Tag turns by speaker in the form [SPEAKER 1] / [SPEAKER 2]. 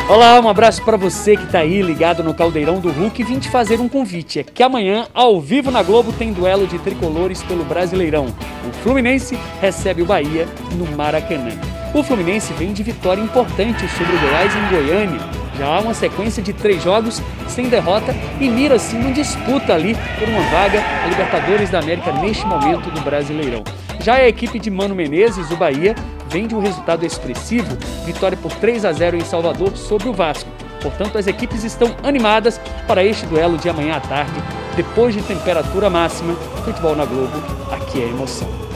[SPEAKER 1] Olá, um abraço para você que tá aí ligado no Caldeirão do Hulk e vim te fazer um convite. É que amanhã, ao vivo na Globo, tem duelo de tricolores pelo Brasileirão. O Fluminense recebe o Bahia no Maracanã. O Fluminense vem de vitória importante sobre o Goiás em Goiânia. Já há uma sequência de 3 jogos sem derrota e mira assim uma disputa ali por uma vaga a Libertadores da América neste momento do Brasileirão. Já a equipe de Mano Menezes, o Bahia, vem de um resultado expressivo, vitória por 3-0 em Salvador sobre o Vasco. Portanto, as equipes estão animadas para este duelo de amanhã à tarde, depois de temperatura máxima. Futebol na Globo, aqui é emoção.